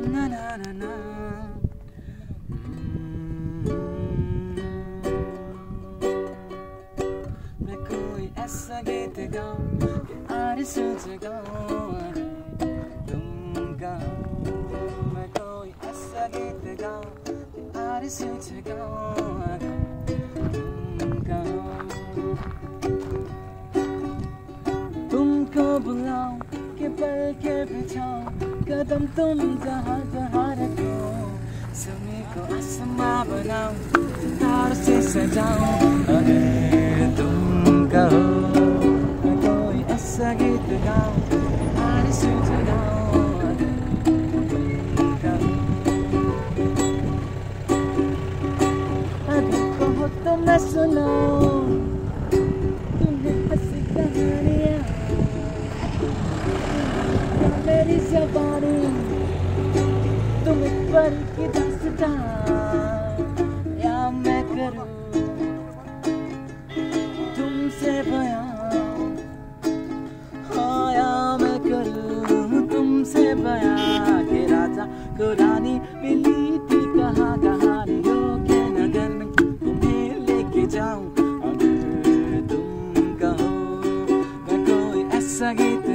ना ना ना ना। मैं कोई ऐसा गीत गाऊं कि आरज़ू जगाऊं अगर तुम गाओ। मैं कोई ऐसा गीत गाऊं कि आरज़ू जगाऊं अगर तुम गाओ। तुमको बुलाऊं कि पल के बिछाऊं कदम तुम जहाँ जहाँ रखो। समय को आसमां बनाऊं तारों से सजाऊं अगर तुम कहो। मैं कोई ऐसा गीत गाऊं आरज़ू जगाऊं अगर तुम कहो। अगर कहो तो मैं सुनाऊं तुम्हें हंसी कहानियाँ या मेरी ज़बानी तुम एक परी की दास्तां या मैं करूं तुमसे बयां। हाँ या मैं करूं तुमसे बयां कि राजा को रानी मिली थी कहाँ कहानियों के नगर में तुम्हें लेके जाऊं अगर तुम कहो। मैं कोई ऐसा गीत